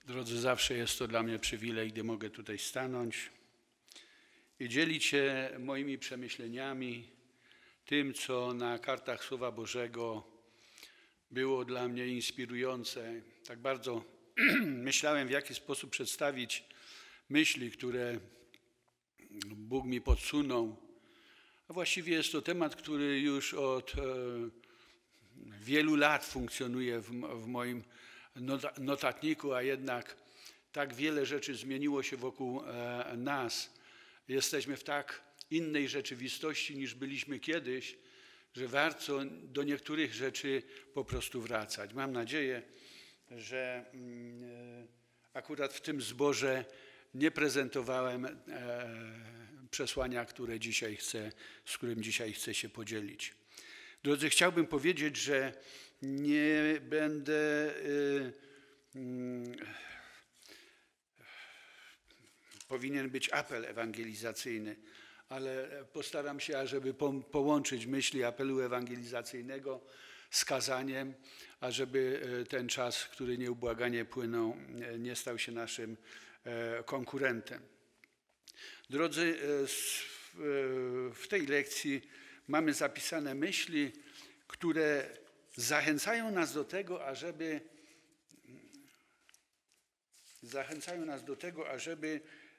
Drodzy, zawsze jest to dla mnie przywilej, gdy mogę tutaj stanąć i dzielić się moimi przemyśleniami, tym, co na kartach Słowa Bożego było dla mnie inspirujące. Tak bardzo myślałem, w jaki sposób przedstawić myśli, które Bóg mi podsunął. A właściwie jest to temat, który już od wielu lat funkcjonuje w moim notatniku, a jednak tak wiele rzeczy zmieniło się wokół nas. Jesteśmy w tak innej rzeczywistości niż byliśmy kiedyś, że warto do niektórych rzeczy po prostu wracać. Mam nadzieję, że akurat w tym zborze nie prezentowałem przesłania, z którym dzisiaj chcę się podzielić. Drodzy, chciałbym powiedzieć, że nie będę powinien być apel ewangelizacyjny, ale postaram się, ażeby połączyć myśli apelu ewangelizacyjnego z kazaniem, ażeby ten czas, który nieubłaganie płynął, nie stał się naszym konkurentem. Drodzy, w tej lekcji mamy zapisane myśli, które zachęcają nas do tego, ażeby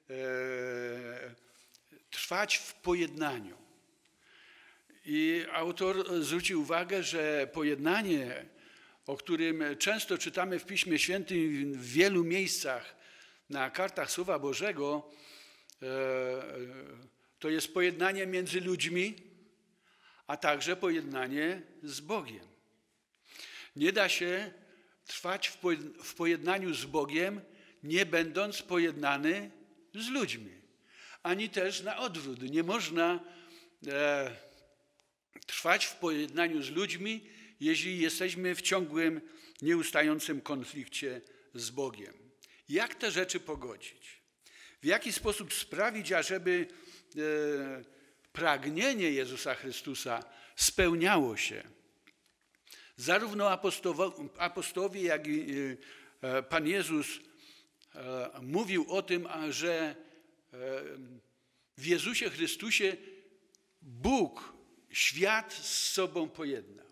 trwać w pojednaniu. I autor zwrócił uwagę, że pojednanie, o którym często czytamy w Piśmie Świętym w wielu miejscach na kartach Słowa Bożego, to jest pojednanie między ludźmi, a także pojednanie z Bogiem. Nie da się trwać w pojednaniu z Bogiem, nie będąc pojednany z ludźmi. Ani też na odwrót. Nie można trwać w pojednaniu z ludźmi, jeśli jesteśmy w ciągłym, nieustającym konflikcie z Bogiem. Jak te rzeczy pogodzić? W jaki sposób sprawić, ażeby pragnienie Jezusa Chrystusa spełniało się? Zarówno apostołowie, jak i Pan Jezus mówił o tym, że w Jezusie Chrystusie Bóg świat z sobą pojednał.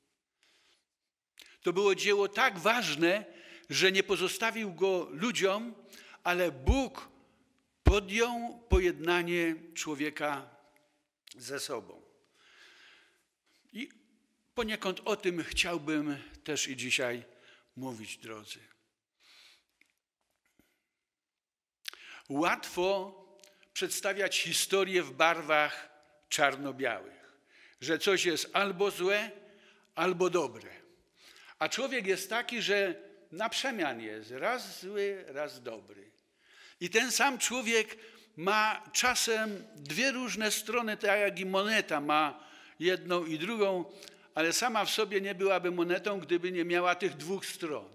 To było dzieło tak ważne, że nie pozostawił go ludziom, ale Bóg podjął pojednanie człowieka ze sobą. I poniekąd o tym chciałbym też i dzisiaj mówić, drodzy. Łatwo przedstawiać historię w barwach czarno-białych, że coś jest albo złe, albo dobre. A człowiek jest taki, że na przemian jest raz zły, raz dobry. I ten sam człowiek ma czasem dwie różne strony, tak jak i moneta ma jedną i drugą, ale sama w sobie nie byłaby monetą, gdyby nie miała tych dwóch stron.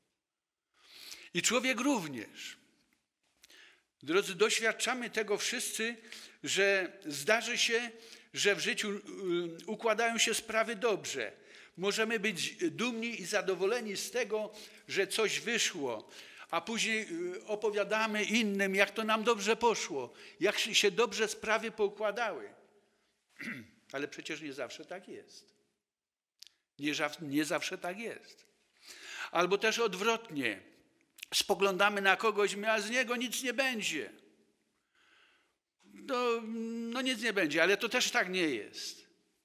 I człowiek również. Drodzy, doświadczamy tego wszyscy, że zdarzy się, że w życiu układają się sprawy dobrze. Możemy być dumni i zadowoleni z tego, że coś wyszło, a później opowiadamy innym, jak to nam dobrze poszło, jak się dobrze sprawy poukładały. Ale przecież nie zawsze tak jest. Nie zawsze tak jest. Albo też odwrotnie. Spoglądamy na kogoś, a z niego nic nie będzie. No nic nie będzie, ale to też tak nie jest.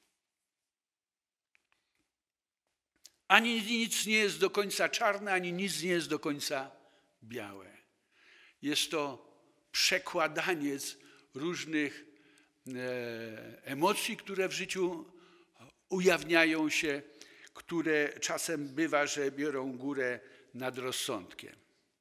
Ani nic nie jest do końca czarne, ani nic nie jest do końca białe. Jest to przekładaniec różnych emocji, które w życiu ujawniają się, które czasem bywa, że biorą górę nad rozsądkiem.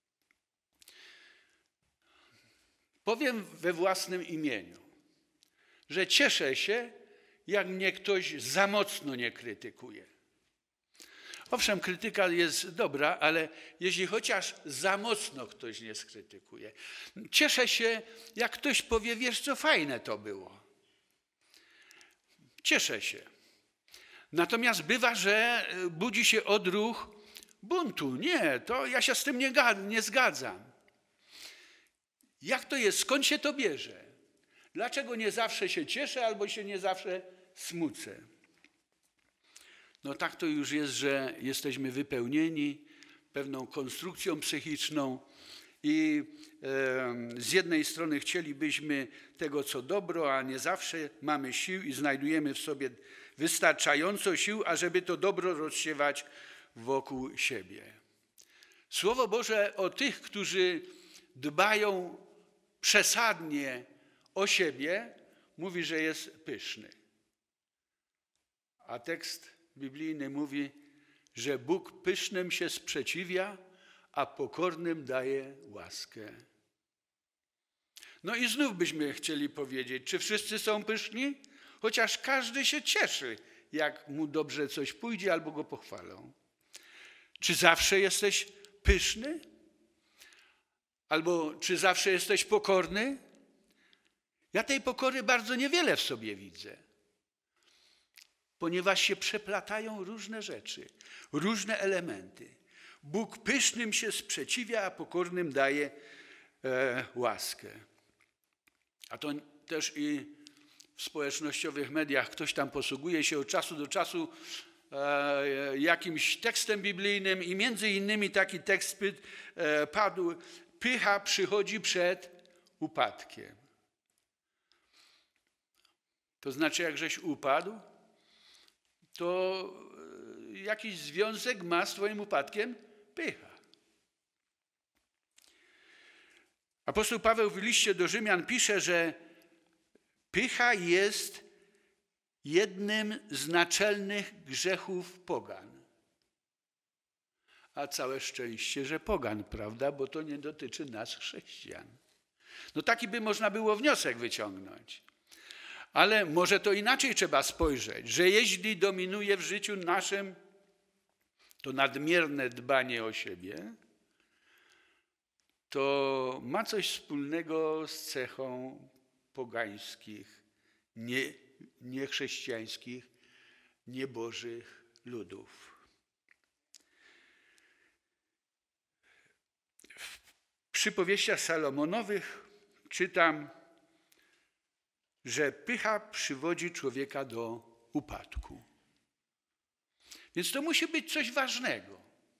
Powiem we własnym imieniu, że cieszę się, jak mnie ktoś za mocno nie krytykuje. Owszem, krytyka jest dobra, ale jeśli chociaż za mocno ktoś nie skrytykuje. Cieszę się, jak ktoś powie, wiesz co, fajne to było. Cieszę się. Natomiast bywa, że budzi się odruch buntu. Nie, to ja się z tym nie zgadzam. Jak to jest? Skąd się to bierze? Dlaczego nie zawsze się cieszę albo się nie zawsze smucę? No tak to już jest, że jesteśmy wypełnieni pewną konstrukcją psychiczną i z jednej strony chcielibyśmy tego, co dobro, a nie zawsze mamy sił i znajdujemy w sobie wystarczająco sił, ażeby to dobro rozsiewać wokół siebie. Słowo Boże o tych, którzy dbają przesadnie o siebie, mówi, że jest pyszny. A tekst biblijny mówi, że Bóg pysznym się sprzeciwia, a pokornym daje łaskę. No i znów byśmy chcieli powiedzieć, czy wszyscy są pyszni? Chociaż każdy się cieszy, jak mu dobrze coś pójdzie albo go pochwalą. Czy zawsze jesteś pyszny? Albo czy zawsze jesteś pokorny? Ja tej pokory bardzo niewiele w sobie widzę, ponieważ się przeplatają różne rzeczy, różne elementy. Bóg pysznym się sprzeciwia, a pokornym daje łaskę. A to też i w społecznościowych mediach ktoś tam posługuje się od czasu do czasu jakimś tekstem biblijnym i między innymi taki tekst padł: pycha przychodzi przed upadkiem. To znaczy, jak żeś upadł, to jakiś związek ma z twoim upadkiem pycha. Apostoł Paweł w liście do Rzymian pisze, że pycha jest jednym z naczelnych grzechów pogan. A całe szczęście, że pogan, prawda? Bo to nie dotyczy nas, chrześcijan. No taki by można było wniosek wyciągnąć. Ale może to inaczej trzeba spojrzeć, że jeśli dominuje w życiu naszym to nadmierne dbanie o siebie, to ma coś wspólnego z cechą pogańskich, niechrześcijańskich, niebożych ludów. W przypowieściach Salomonowych czytam, że pycha przywodzi człowieka do upadku. Więc to musi być coś ważnego.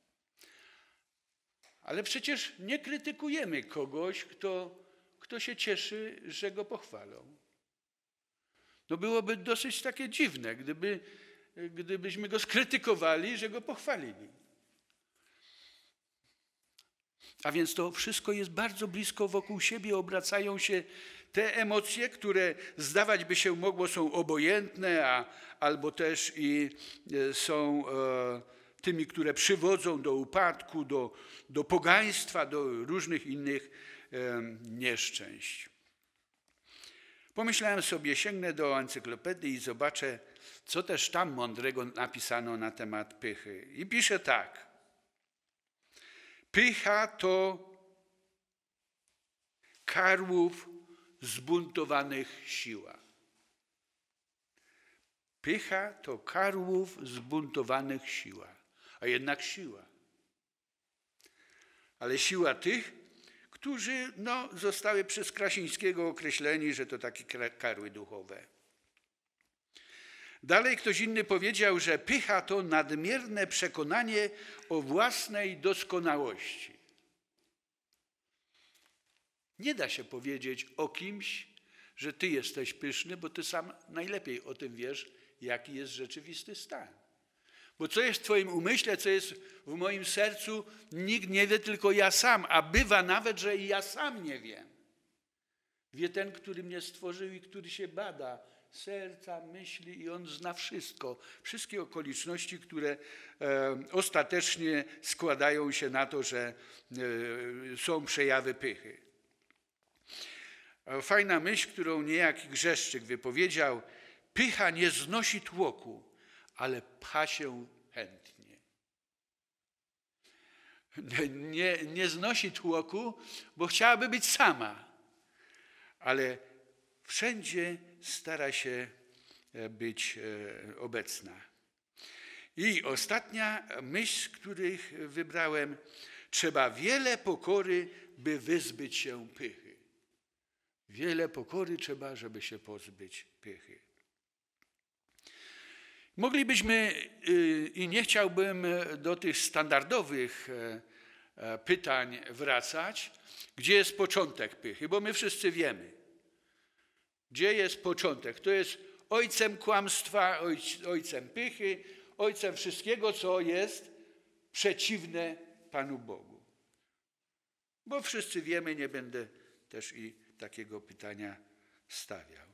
Ale przecież nie krytykujemy kogoś, kto się cieszy, że go pochwalą. No byłoby dosyć takie dziwne, gdybyśmy go skrytykowali, że go pochwalili. A więc to wszystko jest bardzo blisko wokół siebie, obracają się te emocje, które zdawać by się mogło są obojętne, albo też i są tymi, które przywodzą do upadku, do pogaństwa, do różnych innych nieszczęść. Pomyślałem sobie, sięgnę do encyklopedii i zobaczę, co też tam mądrego napisano na temat pychy. I pisze tak. Pycha to karłów zbuntowanych siła. Pycha to karłów zbuntowanych siła, a jednak siła. Ale siła tych, którzy zostały przez Krasińskiego określeni, że to takie karły duchowe. Dalej ktoś inny powiedział, że pycha to nadmierne przekonanie o własnej doskonałości. Nie da się powiedzieć o kimś, że ty jesteś pyszny, bo ty sam najlepiej o tym wiesz, jaki jest rzeczywisty stan. Bo co jest w twoim umyśle, co jest w moim sercu, nikt nie wie, tylko ja sam. A bywa nawet, że i ja sam nie wiem. Wie ten, który mnie stworzył i który się bada serca, myśli i on zna wszystko. Wszystkie okoliczności, które ostatecznie składają się na to, że są przejawy pychy. Fajna myśl, którą niejaki Grzeszczyk wypowiedział. Pycha nie znosi tłoku, ale pcha się chętnie. Nie znosi tłoku, bo chciałaby być sama, ale wszędzie stara się być obecna. I ostatnia myśl, których wybrałem. Trzeba wiele pokory, by wyzbyć się pychy. Wiele pokory trzeba, żeby się pozbyć pychy. Moglibyśmy, i nie chciałbym do tych standardowych pytań wracać, gdzie jest początek pychy, bo my wszyscy wiemy, gdzie jest początek. Kto jest ojcem kłamstwa, ojcem pychy, ojcem wszystkiego, co jest przeciwne Panu Bogu. Bo wszyscy wiemy, nie będę też i takiego pytania stawiał.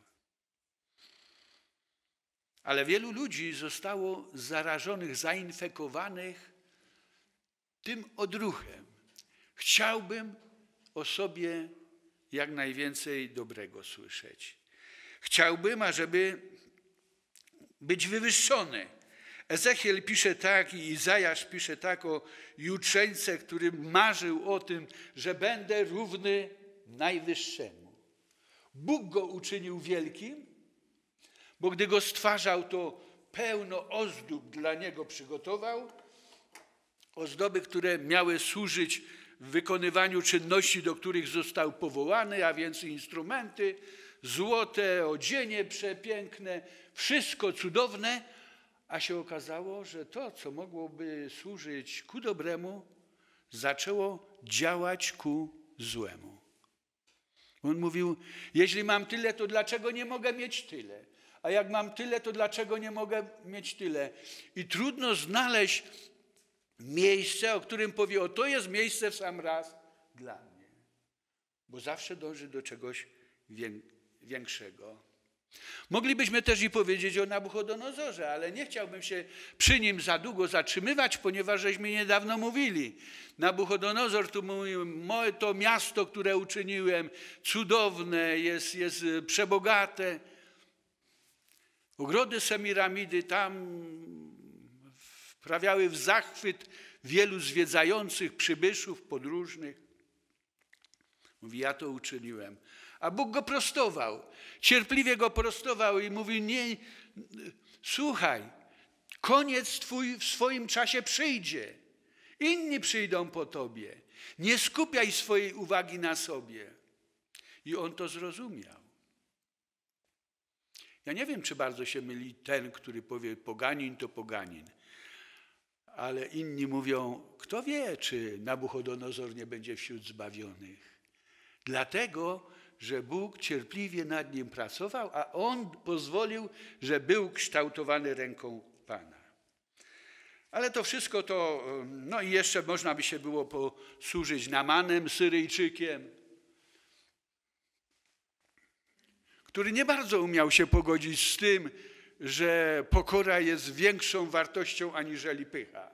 Ale wielu ludzi zostało zarażonych, zainfekowanych tym odruchem. Chciałbym o sobie jak najwięcej dobrego słyszeć. Chciałbym, ażeby być wywyższony. Ezechiel pisze tak i Izajasz pisze tak o jutrzeńce, który marzył o tym, że będę równy Najwyższemu. Bóg go uczynił wielkim, bo gdy go stwarzał, to pełno ozdób dla niego przygotował. Ozdoby, które miały służyć w wykonywaniu czynności, do których został powołany, a więc instrumenty, złote, odzienie przepiękne, wszystko cudowne, a się okazało, że to, co mogłoby służyć ku dobremu, zaczęło działać ku złemu. On mówił, jeśli mam tyle, to dlaczego nie mogę mieć tyle? A jak mam tyle, to dlaczego nie mogę mieć tyle? I trudno znaleźć miejsce, o którym powie, o to jest miejsce w sam raz dla mnie. Bo zawsze dąży do czegoś większego. Moglibyśmy też i powiedzieć o Nabuchodonozorze, ale nie chciałbym się przy nim za długo zatrzymywać, ponieważ żeśmy niedawno mówili. Nabuchodonozor tu mówił, to miasto, które uczyniłem, cudowne, jest przebogate. Ogrody Semiramidy tam wprawiały w zachwyt wielu zwiedzających, przybyszów, podróżnych. Mówi, ja to uczyniłem. A Bóg go prostował, cierpliwie go prostował i mówi, nie, słuchaj, koniec twój w swoim czasie przyjdzie. Inni przyjdą po tobie. Nie skupiaj swojej uwagi na sobie. I on to zrozumiał. Ja nie wiem, czy bardzo się myli ten, który powie poganin to poganin. Ale inni mówią, kto wie, czy Nabuchodonozor nie będzie wśród zbawionych. Dlatego, że Bóg cierpliwie nad nim pracował, a on pozwolił, że był kształtowany ręką Pana. Ale to wszystko to, no i jeszcze można by się było posłużyć Namanem, Syryjczykiem, który nie bardzo umiał się pogodzić z tym, że pokora jest większą wartością aniżeli pycha.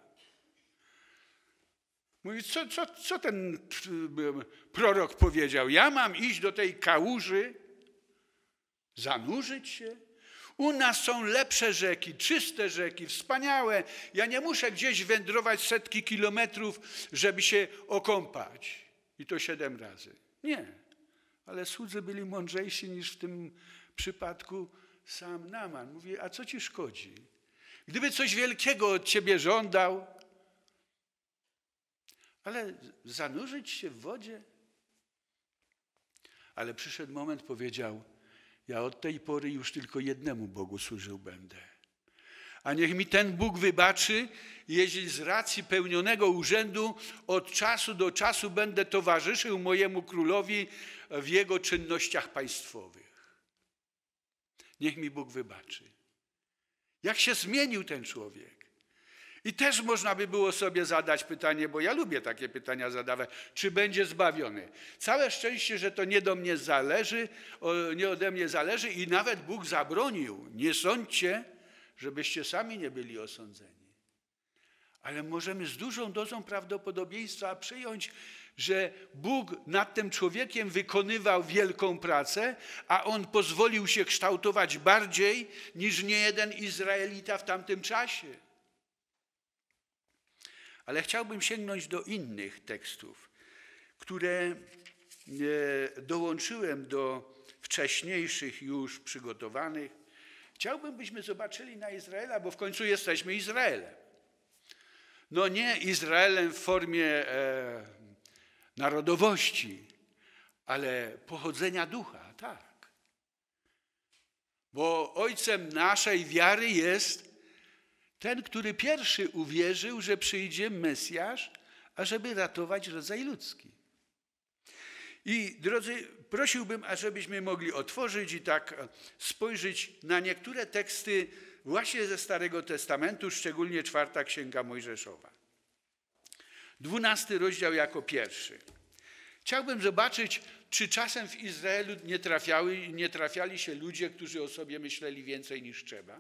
Mówi, co ten prorok powiedział? Ja mam iść do tej kałuży, zanurzyć się? U nas są lepsze rzeki, czyste rzeki, wspaniałe. Ja nie muszę gdzieś wędrować setki kilometrów, żeby się okąpać. I to 7 razy. Nie, ale słudzy byli mądrzejsi niż w tym przypadku sam Naman. Mówi, a co ci szkodzi? Gdyby coś wielkiego od ciebie żądał, ale zanurzyć się w wodzie? Ale przyszedł moment, powiedział, ja od tej pory już tylko jednemu Bogu służył będę. A niech mi ten Bóg wybaczy, jeśli z racji pełnionego urzędu od czasu do czasu będę towarzyszył mojemu królowi w jego czynnościach państwowych. Niech mi Bóg wybaczy. Jak się zmienił ten człowiek? I też można by było sobie zadać pytanie, bo ja lubię takie pytania zadawać, czy będzie zbawiony. Całe szczęście, że to nie do mnie zależy, nie ode mnie zależy i nawet Bóg zabronił. Nie sądźcie, żebyście sami nie byli osądzeni. Ale możemy z dużą dozą prawdopodobieństwa przyjąć, że Bóg nad tym człowiekiem wykonywał wielką pracę, a on pozwolił się kształtować bardziej niż niejeden Izraelita w tamtym czasie. Ale chciałbym sięgnąć do innych tekstów, które dołączyłem do wcześniejszych już przygotowanych. Chciałbym, byśmy zobaczyli na Izraela, bo w końcu jesteśmy Izraelem. No nie Izraelem w formie narodowości, ale pochodzenia ducha, tak. Bo ojcem naszej wiary jest ten, który pierwszy uwierzył, że przyjdzie Mesjasz, ażeby ratować rodzaj ludzki. I drodzy, prosiłbym, ażebyśmy mogli otworzyć i tak spojrzeć na niektóre teksty właśnie ze Starego Testamentu, szczególnie 4. Księga Mojżeszowa. 12 rozdział jako pierwszy. Chciałbym zobaczyć, czy czasem w Izraelu nie trafiali się ludzie, którzy o sobie myśleli więcej niż trzeba.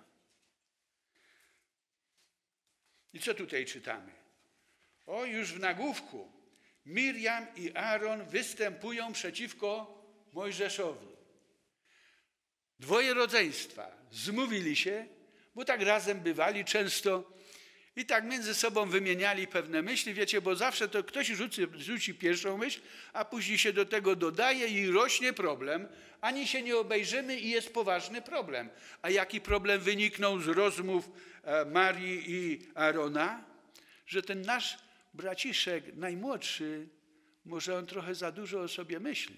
I co tutaj czytamy? O, już w nagłówku. Mirjam i Aaron występują przeciwko Mojżeszowi. Dwoje rodzeństwa zmówili się, bo tak razem bywali często i tak między sobą wymieniali pewne myśli, wiecie, bo zawsze to ktoś rzuci pierwszą myśl, a później się do tego dodaje i rośnie problem, ani się nie obejrzymy i jest poważny problem. A jaki problem wyniknął z rozmów Marii i Aarona? Że ten nasz braciszek najmłodszy, może on trochę za dużo o sobie myśli.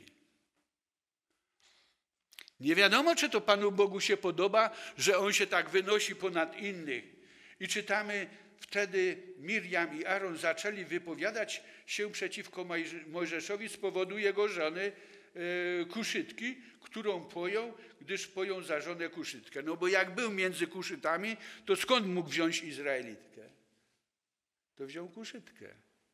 Nie wiadomo, czy to Panu Bogu się podoba, że on się tak wynosi ponad innych. I czytamy, wtedy Mirjam i Aaron zaczęli wypowiadać się przeciwko Mojżeszowi z powodu jego żony Kuszytki, którą pojął, gdyż pojął za żonę Kuszytkę. No bo jak był między Kuszytami, to skąd mógł wziąć Izraelitkę? To wziął Kuszytkę.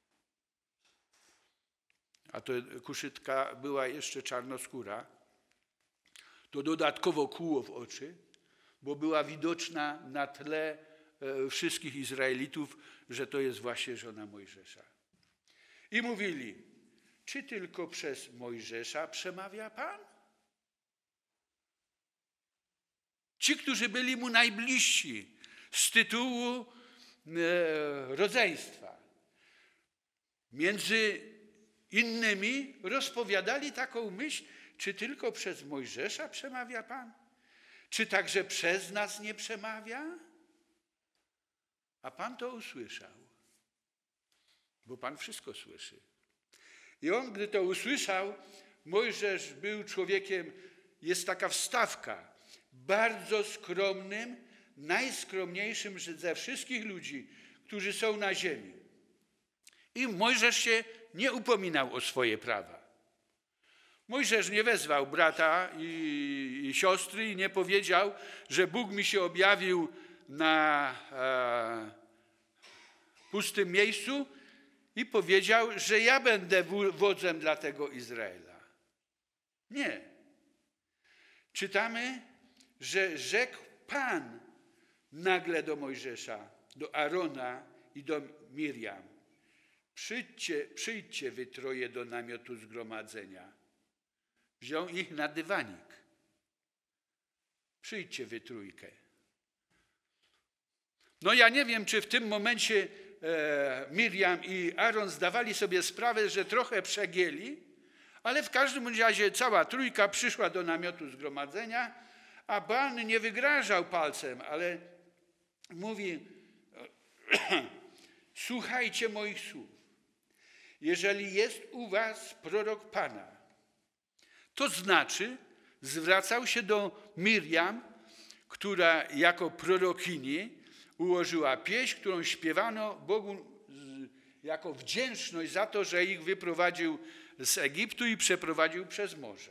A to Kuszytka była jeszcze czarnoskóra. To dodatkowo kłuło w oczy, bo była widoczna na tle wszystkich Izraelitów, że to jest właśnie żona Mojżesza. I mówili, czy tylko przez Mojżesza przemawia Pan? Ci, którzy byli mu najbliżsi z tytułu rodzeństwa. Między innymi rozpowiadali taką myśl, czy tylko przez Mojżesza przemawia Pan? Czy także przez nas nie przemawia? A Pan to usłyszał, bo Pan wszystko słyszy. I on, gdy to usłyszał, Mojżesz był człowiekiem, jest taka wstawka, bardzo skromnym, najskromniejszym ze wszystkich ludzi, którzy są na ziemi. I Mojżesz się nie upominał o swoje prawa. Mojżesz nie wezwał brata i siostry i nie powiedział, że Bóg mi się objawił na pustym miejscu i powiedział, że ja będę wodzem dla tego Izraela. Nie. Czytamy, że rzekł Pan nagle do Mojżesza, do Aarona i do Mirjam. Przyjdźcie wy troje do namiotu zgromadzenia. Wziął ich na dywanik. Przyjdźcie wy trójkę. No ja nie wiem, czy w tym momencie Mirjam i Aaron zdawali sobie sprawę, że trochę przegięli, ale w każdym razie cała trójka przyszła do namiotu zgromadzenia, a Pan nie wygrażał palcem, ale mówi, słuchajcie moich słów. Jeżeli jest u was prorok Pana, to znaczy zwracał się do Mirjam, która jako prorokini ułożyła pieśń, którą śpiewano Bogu jako wdzięczność za to, że ich wyprowadził z Egiptu i przeprowadził przez morze.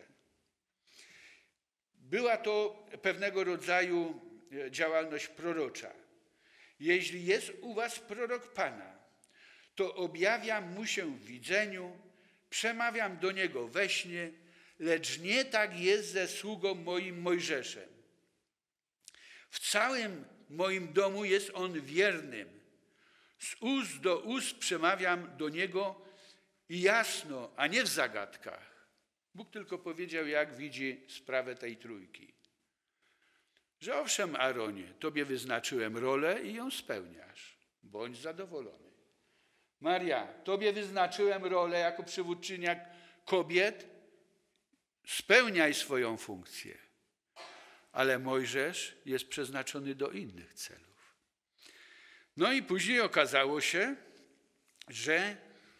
Była to pewnego rodzaju działalność prorocza. Jeśli jest u was prorok Pana, to objawiam mu się w widzeniu, przemawiam do niego we śnie, lecz nie tak jest ze sługą moim Mojżeszem. W całym moim domu jest on wiernym. Z ust do ust przemawiam do niego i jasno, a nie w zagadkach. Bóg tylko powiedział, jak widzi sprawę tej trójki. Że owszem, Aaronie, tobie wyznaczyłem rolę i ją spełniasz. Bądź zadowolony. Maria, tobie wyznaczyłem rolę jako przywódczynia kobiet. Spełniaj swoją funkcję. ale Mojżesz jest przeznaczony do innych celów. No i później okazało się, że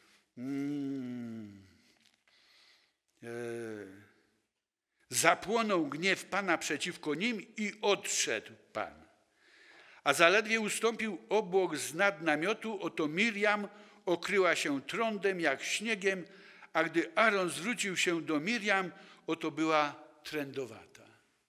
zapłonął gniew Pana przeciwko nim i odszedł Pan. A zaledwie ustąpił obłok z nad namiotu, oto Mirjam okryła się trądem jak śniegiem, a gdy Aaron zwrócił się do Mirjam, oto była trędowata.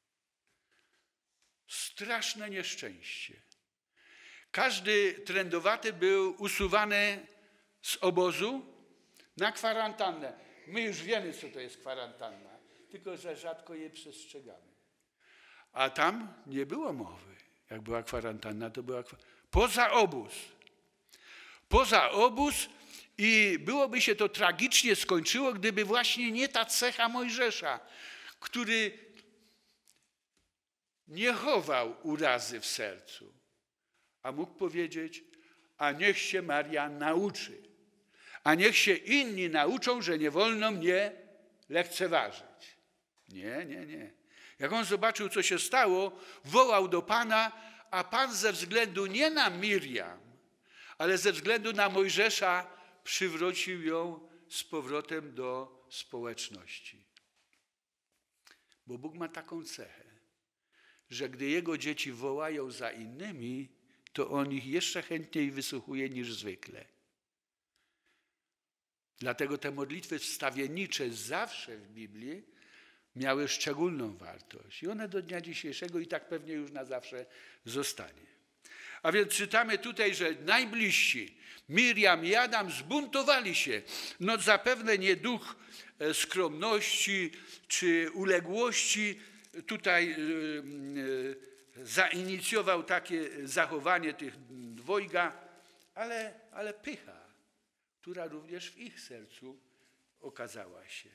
Straszne nieszczęście. Każdy trędowaty był usuwany z obozu na kwarantannę. My już wiemy, co to jest kwarantanna, tylko że rzadko je przestrzegamy. A tam nie było mowy. Jak była kwarantanna, to była poza obóz. Poza obóz i byłoby się to tragicznie skończyło, gdyby właśnie nie ta cecha Mojżesza, który nie chował urazy w sercu, a mógł powiedzieć, a niech się Maria nauczy, a niech się inni nauczą, że nie wolno mnie lekceważyć. Nie, nie, nie. Jak on zobaczył, co się stało, wołał do Pana, a Pan ze względu nie na Mirjam, ale ze względu na Mojżesza przywrócił ją z powrotem do społeczności. Bo Bóg ma taką cechę, że gdy Jego dzieci wołają za innymi, to On ich jeszcze chętniej wysłuchuje niż zwykle. Dlatego te modlitwy wstawiennicze zawsze w Biblii miały szczególną wartość. I one do dnia dzisiejszego i tak pewnie już na zawsze zostanie. A więc czytamy tutaj, że najbliżsi, Mirjam i Adam, zbuntowali się. No zapewne nie duch skromności czy uległości tutaj zainicjował takie zachowanie tych dwojga, ale pycha, która również w ich sercu okazała się.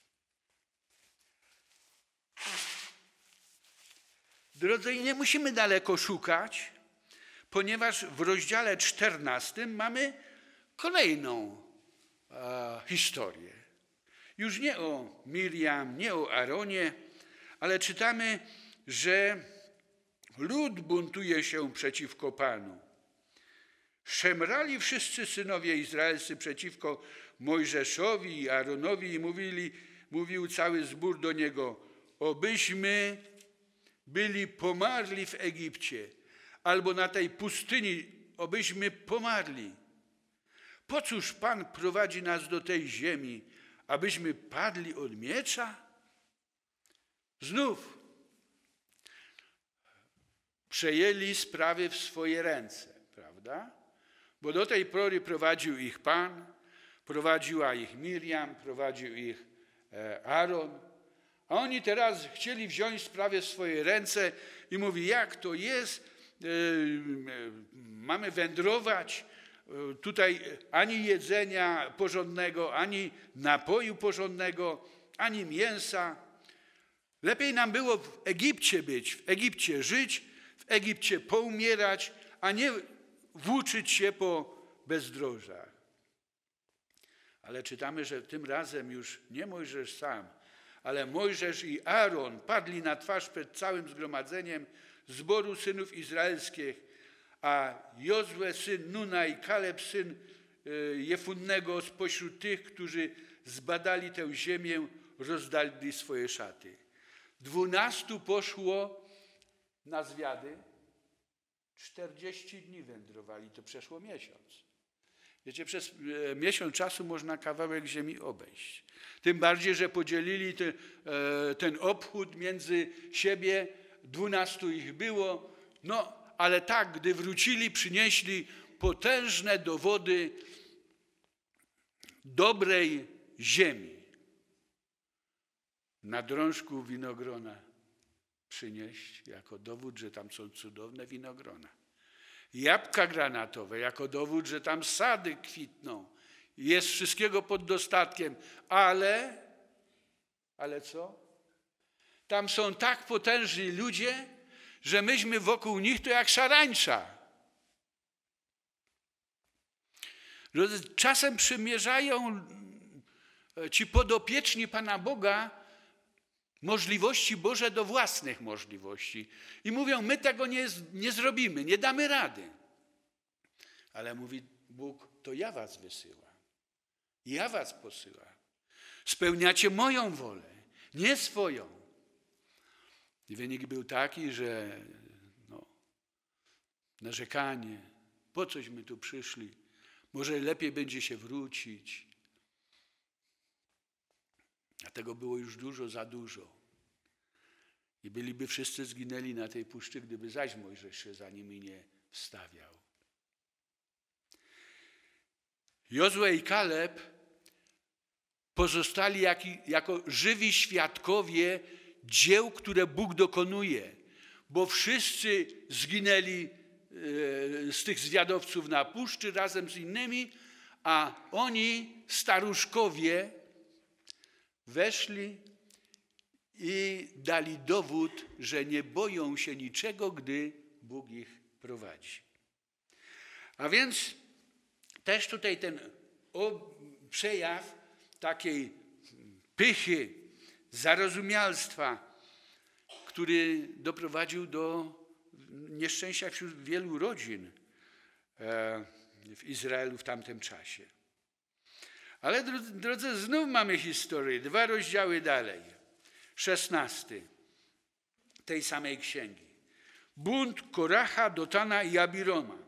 Drodzy, nie musimy daleko szukać, ponieważ w rozdziale 14 mamy kolejną historię. Już nie o Mirjam, nie o Aaronie, ale czytamy, że lud buntuje się przeciwko Panu. Szemrali wszyscy synowie izraelscy przeciwko Mojżeszowi i Aaronowi i mówił cały zbór do niego, obyśmy byli pomarli w Egipcie, albo na tej pustyni, obyśmy pomarli. Po cóż Pan prowadzi nas do tej ziemi, abyśmy padli od miecza? Znów przejęli sprawy w swoje ręce, prawda? Bo do tej pory prowadził ich Pan, prowadziła ich Mirjam, prowadził ich Aaron, a oni teraz chcieli wziąć sprawę w swoje ręce i mówi, jak to jest, mamy wędrować, tutaj ani jedzenia porządnego, ani napoju porządnego, ani mięsa. Lepiej nam było w Egipcie być, w Egipcie żyć, w Egipcie poumierać, a nie włóczyć się po bezdrożach. Ale czytamy, że tym razem już nie Mojżesz sam, ale Mojżesz i Aaron padli na twarz przed całym zgromadzeniem zboru synów izraelskich, a Jozue syn Nuna i Kaleb syn Jefunnego spośród tych, którzy zbadali tę ziemię, rozdali swoje szaty. 12 poszło na zwiady, 40 dni wędrowali, to przeszło miesiąc. Wiecie, przez miesiąc czasu można kawałek ziemi obejść. Tym bardziej, że podzielili ten obchód między siebie, 12 ich było. No, ale tak, gdy wrócili, przynieśli potężne dowody dobrej ziemi. Na drążku winogrona przynieść jako dowód, że tam są cudowne winogrona. Jabłka granatowe jako dowód, że tam sady kwitną. Jest wszystkiego pod dostatkiem, ale co? Tam są tak potężni ludzie, że myśmy wokół nich to jak szarańcza. Czasem przymierzają ci podopieczni Pana Boga możliwości Boże do własnych możliwości. I mówią, my tego nie zrobimy, nie damy rady. Ale mówi Bóg, to ja was wysyłam. Ja was posyłam. Spełniacie moją wolę, nie swoją. I wynik był taki, że narzekanie, po coś my tu przyszli, może lepiej będzie się wrócić. A tego było już dużo, za dużo. I byliby wszyscy zginęli na tej puszczy, gdyby zaś Mojżesz się za nimi nie wstawiał. Jozue i Kaleb pozostali jako żywi świadkowie dzieł, które Bóg dokonuje, bo wszyscy zginęli z tych zwiadowców na puszczy razem z innymi, a oni, staruszkowie, weszli i dali dowód, że nie boją się niczego, gdy Bóg ich prowadzi. A więc też tutaj ten przejaw takiej pychy, zarozumialstwa, który doprowadził do nieszczęścia wśród wielu rodzin w Izraelu w tamtym czasie. Ale drodzy, znów mamy historię, 2 rozdziały dalej, 16 tej samej księgi. Bunt Koracha, Dotana i Abiroma.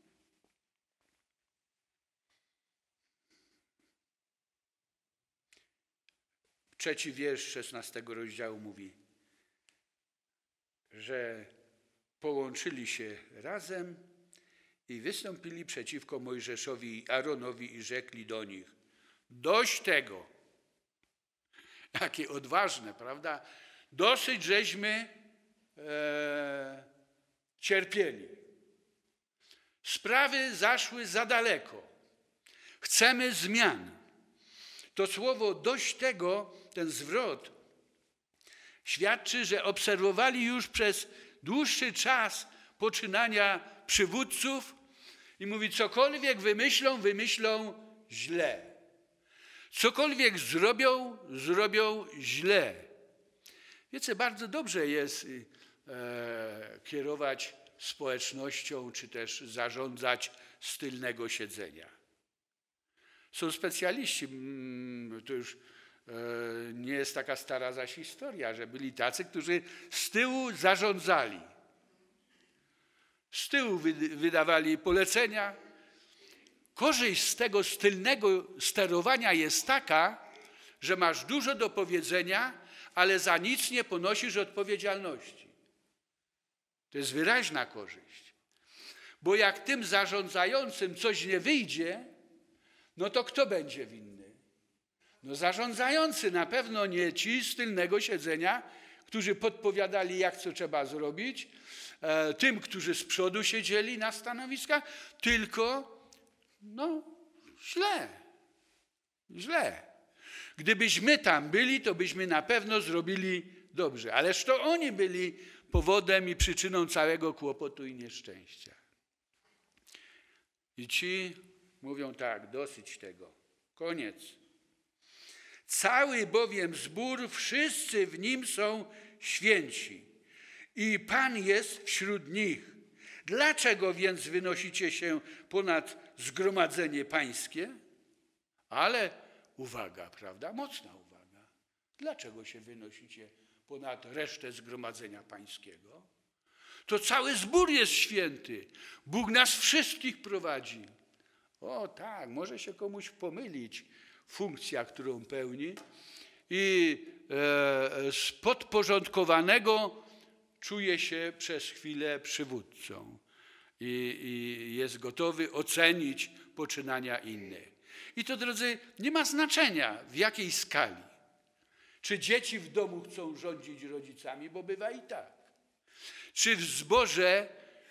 Trzeci wiersz 16 rozdziału mówi, że połączyli się razem i wystąpili przeciwko Mojżeszowi i Aaronowi i rzekli do nich, dość tego. Jakie odważne, prawda? Dosyć żeśmy cierpieli. Sprawy zaszły za daleko. Chcemy zmian. To słowo dość tego, ten zwrot, świadczy, że obserwowali już przez dłuższy czas poczynania przywódców i mówi, cokolwiek wymyślą źle. Cokolwiek zrobią źle. Wiecie, bardzo dobrze jest kierować społecznością, czy też zarządzać z tylnego siedzenia. Są specjaliści, to już nie jest taka stara zaś historia, że byli tacy, którzy z tyłu zarządzali. Z tyłu wydawali polecenia. Korzyść z tego tylnego sterowania jest taka, że masz dużo do powiedzenia, ale za nic nie ponosisz odpowiedzialności. To jest wyraźna korzyść. Bo jak tym zarządzającym coś nie wyjdzie, no to kto będzie winny? No zarządzający, na pewno nie ci z tylnego siedzenia, którzy podpowiadali, jak co trzeba zrobić, tym, którzy z przodu siedzieli na stanowiskach, tylko źle. Gdybyśmy tam byli, to byśmy na pewno zrobili dobrze. Ależ to oni byli powodem i przyczyną całego kłopotu i nieszczęścia. I ci mówią tak, dosyć tego, koniec. Cały bowiem zbór, wszyscy w nim są święci i Pan jest wśród nich. Dlaczego więc wynosicie się ponad zgromadzenie pańskie? Ale uwaga, prawda? Mocna uwaga. Dlaczego się wynosicie ponad resztę zgromadzenia pańskiego? To cały zbór jest święty. Bóg nas wszystkich prowadzi. O tak, może się komuś pomylić funkcja, którą pełni i z podporządkowanego czuje się przez chwilę przywódcą i jest gotowy ocenić poczynania innych. I to, drodzy, nie ma znaczenia, w jakiej skali. Czy dzieci w domu chcą rządzić rodzicami, bo bywa i tak. Czy w zborze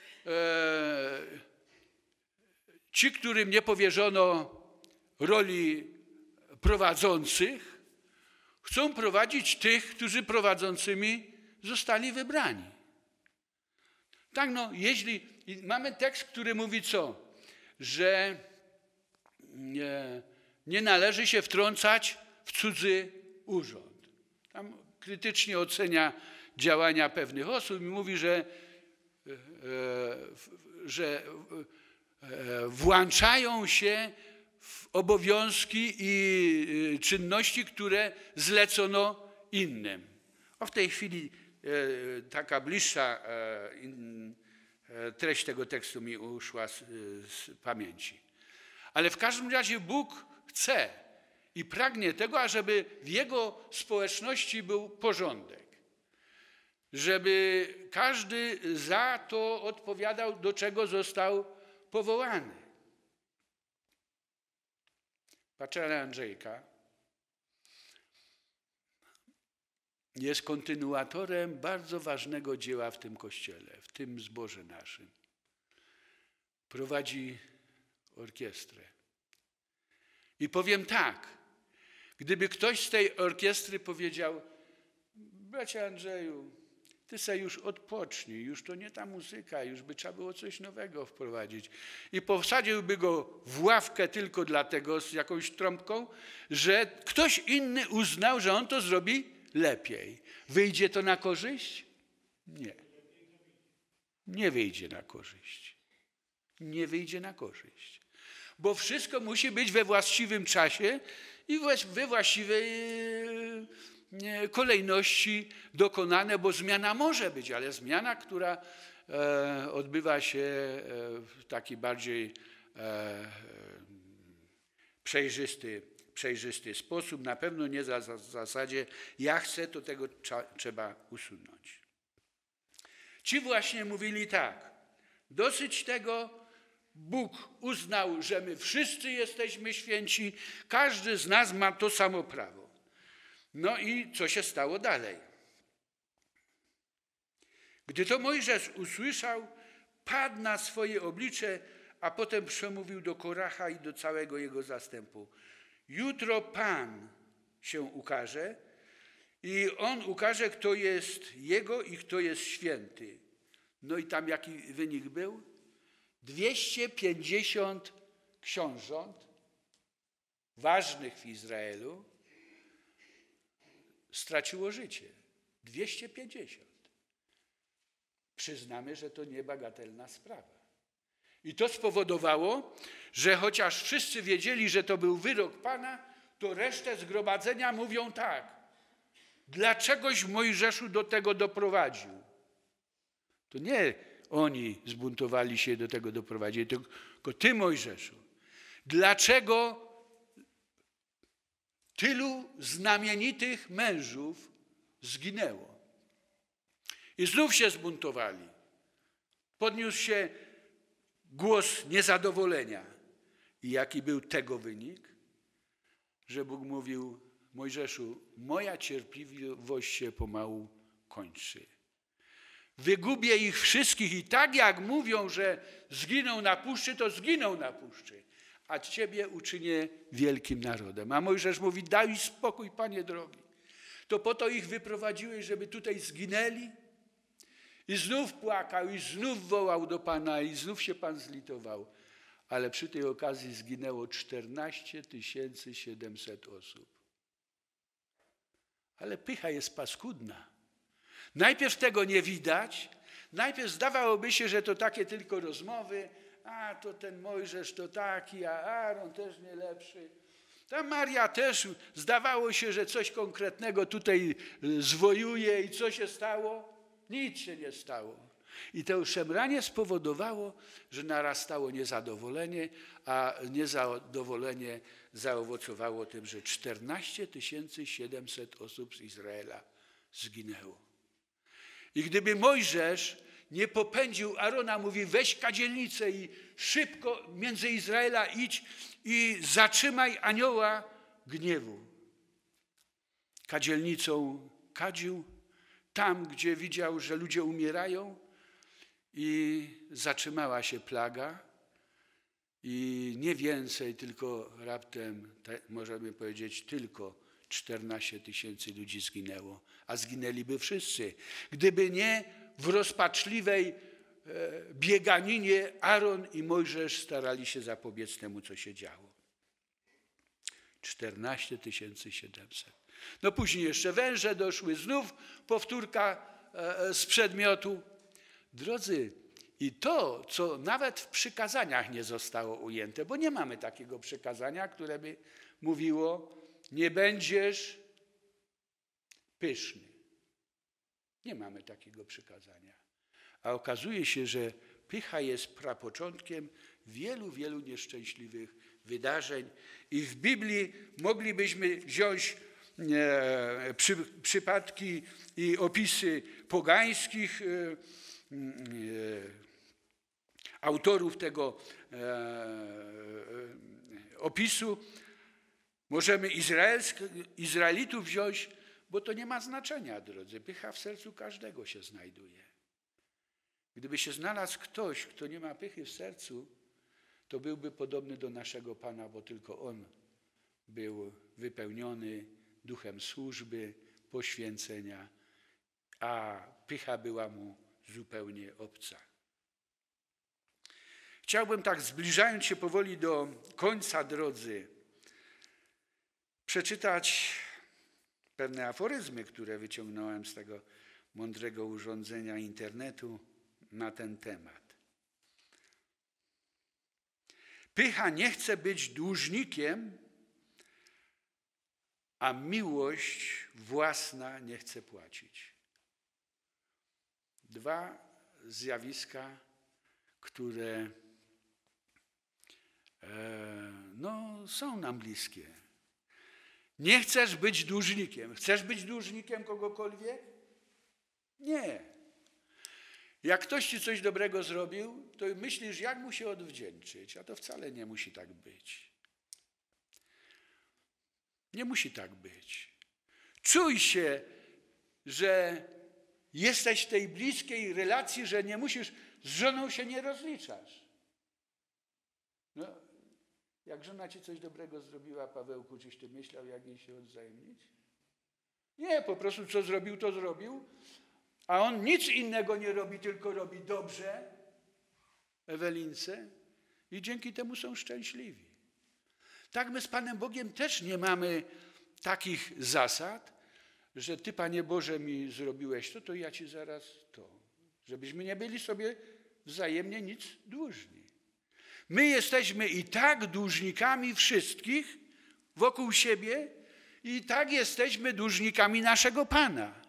ci, którym nie powierzono roli prowadzących, chcą prowadzić tych, którzy prowadzącymi zostali wybrani. Tak, jeśli mamy tekst, który mówi co? Że nie należy się wtrącać w cudzy urząd. Tam krytycznie ocenia działania pewnych osób i mówi, że włączają się w obowiązki i czynności, które zlecono innym. W tej chwili taka bliższa treść tego tekstu mi uszła z pamięci. Ale w każdym razie Bóg chce i pragnie tego, ażeby w Jego społeczności był porządek. Żeby każdy za to odpowiadał, do czego został powołany. Patrzę Andrzejka. Jest kontynuatorem bardzo ważnego dzieła w tym Kościele, w tym zborze naszym. Prowadzi orkiestrę. I powiem tak, gdyby ktoś z tej orkiestry powiedział: bracie Andrzeju, ty se już odpocznij, już to nie ta muzyka, już by trzeba było coś nowego wprowadzić. I posadziłby go w ławkę tylko dlatego z jakąś trąbką, że ktoś inny uznał, że on to zrobi lepiej. Wyjdzie to na korzyść? Nie. Nie wyjdzie na korzyść. Nie wyjdzie na korzyść. Bo wszystko musi być we właściwym czasie i we właściwej kolejności dokonane, bo zmiana może być, ale zmiana, która odbywa się w taki bardziej przejrzysty sposób, na pewno nie za zasadzie ja chcę, to tego trzeba usunąć. Ci właśnie mówili tak: dosyć tego, Bóg uznał, że my wszyscy jesteśmy święci, każdy z nas ma to samo prawo. No i co się stało dalej? Gdy to Mojżesz usłyszał, padł na swoje oblicze, a potem przemówił do Koracha i do całego jego zastępu: jutro Pan się ukaże i On ukaże, kto jest Jego i kto jest święty. No i tam jaki wynik był? 250 książąt ważnych w Izraelu straciło życie. 250. Przyznamy, że to niebagatelna sprawa. I to spowodowało, że chociaż wszyscy wiedzieli, że to był wyrok Pana, to resztę zgromadzenia mówią tak: dlaczegoś Mojżeszu do tego doprowadził? To nie oni zbuntowali się, do tego doprowadzili, tylko ty, Mojżeszu. Dlaczego tylu znamienitych mężów zginęło? I znów się zbuntowali. Podniósł się głos niezadowolenia. I jaki był tego wynik? Że Bóg mówił: Mojżeszu, moja cierpliwość się pomału kończy. Wygubię ich wszystkich i tak jak mówią, że zginą na puszczy, to zginą na puszczy. A ciebie uczynię wielkim narodem. A Mojżesz mówi: daj spokój, Panie drogi. To po to ich wyprowadziłeś, żeby tutaj zginęli? I znów płakał, i znów wołał do Pana, i znów się Pan zlitował. Ale przy tej okazji zginęło 14 700 osób. Ale pycha jest paskudna. Najpierw tego nie widać, najpierw zdawałoby się, że to takie tylko rozmowy. A to ten Mojżesz to taki, a Aaron też nie lepszy. Ta Maria też zdawało się, że coś konkretnego tutaj zwojuje i co się stało? Nic się nie stało. I to szemranie spowodowało, że narastało niezadowolenie, a niezadowolenie zaowocowało tym, że 14 700 osób z Izraela zginęło. I gdyby Mojżesz nie popędził Arona, mówi: weź kadzielnicę i szybko między Izraela idź i zatrzymaj anioła gniewu. Kadzielnicą kadził tam, gdzie widział, że ludzie umierają, i zatrzymała się plaga i nie więcej, tylko raptem, możemy powiedzieć, tylko 14 000 ludzi zginęło, a zginęliby wszyscy, gdyby nie w rozpaczliwej bieganinie Aaron i Mojżesz starali się zapobiec temu, co się działo. 14 700. No później jeszcze węże doszły, znów powtórka z przedmiotu. Drodzy, i to, co nawet w przykazaniach nie zostało ujęte, bo nie mamy takiego przykazania, które by mówiło, nie będziesz pyszny. Nie mamy takiego przykazania. A okazuje się, że pycha jest prapoczątkiem wielu, wielu nieszczęśliwych wydarzeń. I w Biblii moglibyśmy wziąć przypadki i opisy pogańskich autorów tego opisu. Możemy Izraelitów wziąć, bo to nie ma znaczenia, drodzy. Pycha w sercu każdego się znajduje. Gdyby się znalazł ktoś, kto nie ma pychy w sercu, to byłby podobny do naszego Pana, bo tylko On był wypełniony duchem służby, poświęcenia, a pycha była mu zupełnie obca. Chciałbym tak, zbliżając się powoli do końca, drodzy, przeczytać pewne aforyzmy, które wyciągnąłem z tego mądrego urządzenia internetu na ten temat. Pycha nie chce być dłużnikiem, a miłość własna nie chce płacić. Dwa zjawiska, które są nam bliskie. Nie chcesz być dłużnikiem. Chcesz być dłużnikiem kogokolwiek? Nie. Jak ktoś ci coś dobrego zrobił, to myślisz, jak mu się odwdzięczyć, a to wcale nie musi tak być. Nie musi tak być. Czuj się, że jesteś w tej bliskiej relacji, że nie musisz, z żoną się nie rozliczasz. No, jak żona ci coś dobrego zrobiła, Pawełku, czyś ty myślał, jak jej się odwzajemnić? Nie, po prostu co zrobił, to zrobił, a on nic innego nie robi, tylko robi dobrze Ewelince i dzięki temu są szczęśliwi. Tak my z Panem Bogiem też nie mamy takich zasad, że Ty, Panie Boże, mi zrobiłeś to ja Ci zaraz to. Żebyśmy nie byli sobie wzajemnie nic dłużni. My jesteśmy i tak dłużnikami wszystkich wokół siebie i tak jesteśmy dłużnikami naszego Pana.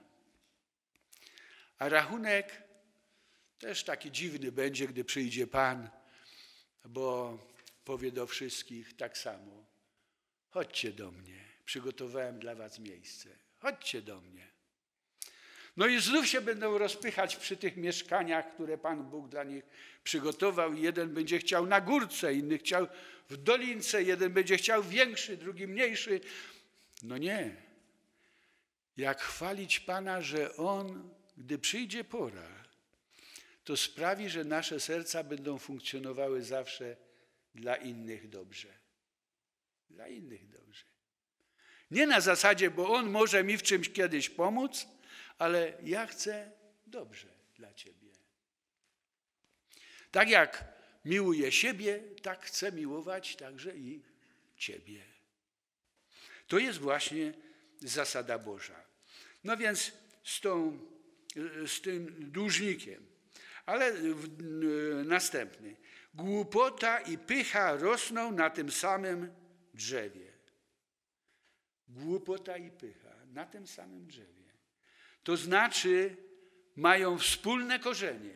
A rachunek też taki dziwny będzie, gdy przyjdzie Pan, bo powie do wszystkich tak samo. Chodźcie do mnie, przygotowałem dla was miejsce. Chodźcie do mnie. No i znów się będą rozpychać przy tych mieszkaniach, które Pan Bóg dla nich przygotował. Jeden będzie chciał na górce, inny chciał w dolince, jeden będzie chciał większy, drugi mniejszy. No nie. Jak chwalić Pana, że On, gdy przyjdzie pora, to sprawi, że nasze serca będą funkcjonowały zawsze dla innych dobrze. Dla innych dobrze. Nie na zasadzie, bo On może mi w czymś kiedyś pomóc, ale ja chcę dobrze dla Ciebie. Tak jak miłuję siebie, tak chcę miłować także i Ciebie. To jest właśnie zasada Boża. No więc z tym dłużnikiem. Ale następny. Głupota i pycha rosną na tym samym drzewie. Głupota i pycha na tym samym drzewie. To znaczy mają wspólne korzenie.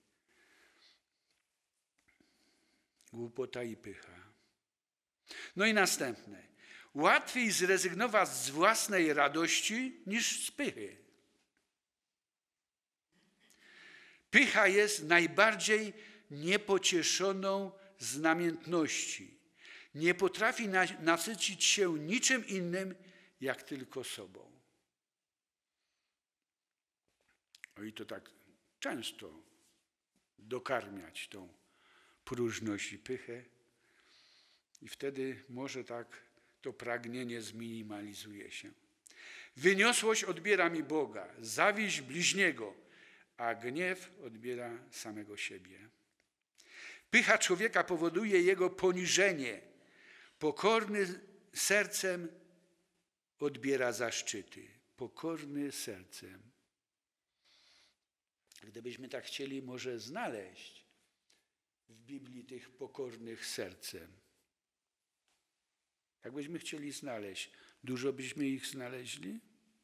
Głupota i pycha. No i następne. Łatwiej zrezygnować z własnej radości niż z pychy. Pycha jest najbardziej niepocieszoną z namiętności. Nie potrafi nasycić się niczym innym, jak tylko sobą. I to tak często dokarmiać tą próżność i pychę. I wtedy może tak to pragnienie zminimalizuje się. Wyniosłość odbiera mi Boga, zawiść bliźniego, a gniew odbiera samego siebie. Pycha człowieka powoduje jego poniżenie. Pokorny sercem odbiera zaszczyty. Pokorny sercem. Gdybyśmy tak chcieli może znaleźć w Biblii tych pokornych sercem. Jak byśmy chcieli znaleźć, dużo byśmy ich znaleźli?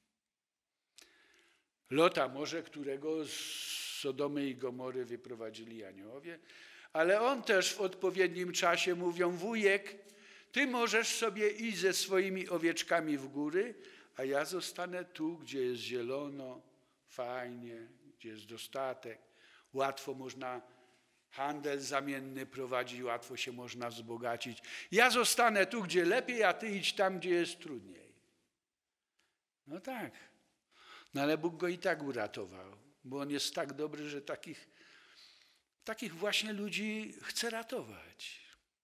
Lota może, którego z Sodomy i Gomory wyprowadzili aniołowie, ale on też w odpowiednim czasie mówią: wujek, ty możesz sobie iść ze swoimi owieczkami w góry, a ja zostanę tu, gdzie jest zielono, fajnie, gdzie jest dostatek. Łatwo można handel zamienny prowadzić, łatwo się można wzbogacić. Ja zostanę tu, gdzie lepiej, a ty idź tam, gdzie jest trudniej. No tak. No ale Bóg go i tak uratował, bo on jest tak dobry, że takich właśnie ludzi chce ratować.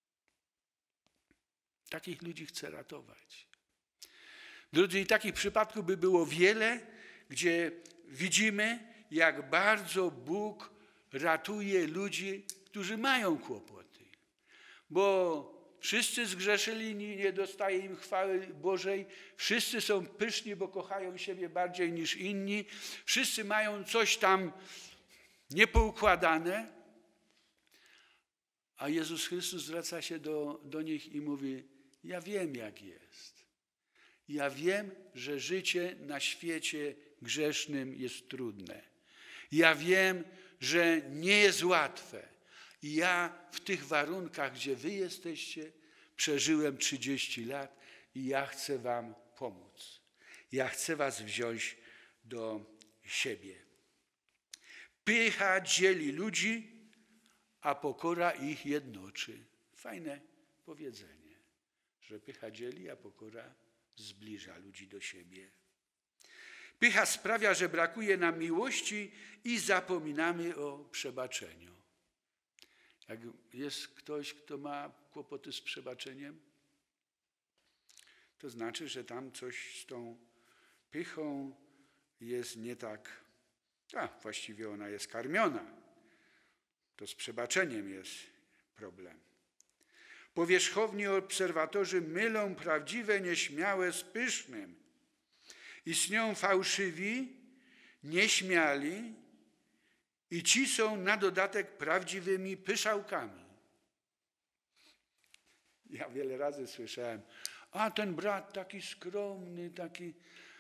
Takich ludzi chce ratować. Drodzy, i takich przypadków by było wiele, gdzie widzimy, jak bardzo Bóg ratuje ludzi, którzy mają kłopoty. Bo wszyscy zgrzeszyli, nie dostaje im chwały Bożej. Wszyscy są pyszni, bo kochają siebie bardziej niż inni. Wszyscy mają coś tam niepoukładane. A Jezus Chrystus zwraca się do nich i mówi: ja wiem, jak jest. Ja wiem, że życie na świecie grzesznym jest trudne. Ja wiem, że nie jest łatwe. I ja w tych warunkach, gdzie wy jesteście, przeżyłem 30 lat i ja chcę wam pomóc. Ja chcę was wziąć do siebie. Pycha dzieli ludzi, a pokora ich jednoczy. Fajne powiedzenie, że pycha dzieli, a pokora zbliża ludzi do siebie. Pycha sprawia, że brakuje nam miłości i zapominamy o przebaczeniu. Jak jest ktoś, kto ma kłopoty z przebaczeniem, to znaczy, że tam coś z tą pychą jest nie tak. Właściwie ona jest karmiona. To z przebaczeniem jest problem. Powierzchowni obserwatorzy mylą prawdziwe, nieśmiałe z pysznym. Istnieją fałszywi, nieśmiali i ci są na dodatek prawdziwymi pyszałkami. Ja wiele razy słyszałem: a ten brat taki skromny, taki...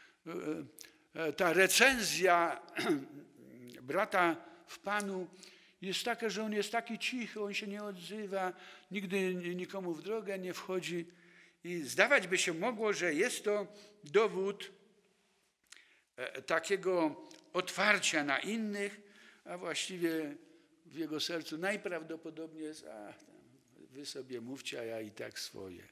Ta recenzja brata w Panu jest taka, że on jest taki cichy, on się nie odzywa, nigdy nikomu w drogę nie wchodzi. I zdawać by się mogło, że jest to dowód takiego otwarcia na innych, a właściwie w jego sercu najprawdopodobniej jest: wy sobie mówcie, a ja i tak swoje.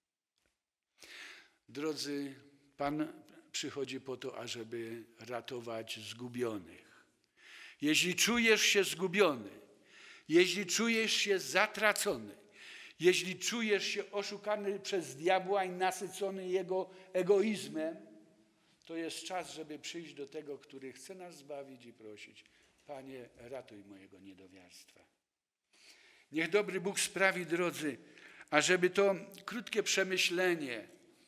Drodzy, Pan przychodzi po to, ażeby ratować zgubionych. Jeśli czujesz się zgubiony, jeśli czujesz się zatracony, jeśli czujesz się oszukany przez diabła i nasycony jego egoizmem, to jest czas, żeby przyjść do tego, który chce nas zbawić i prosić: Panie, ratuj mojego niedowiarstwa. Niech dobry Bóg sprawi, drodzy, ażeby to krótkie przemyślenie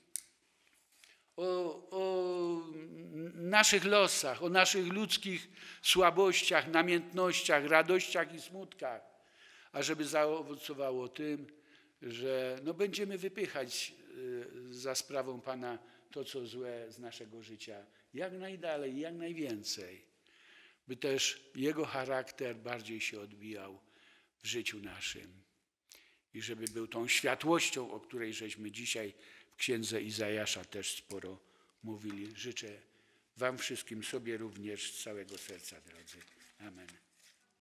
o naszych losach, o naszych ludzkich słabościach, namiętnościach, radościach i smutkach, ażeby zaowocowało tym, że będziemy wypychać za sprawą Pana to, co złe z naszego życia, jak najdalej, jak najwięcej, by też Jego charakter bardziej się odbijał w życiu naszym i żeby był tą światłością, o której żeśmy dzisiaj w księdze Izajasza też sporo mówili. Życzę wam wszystkim, sobie również z całego serca, drodzy. Amen.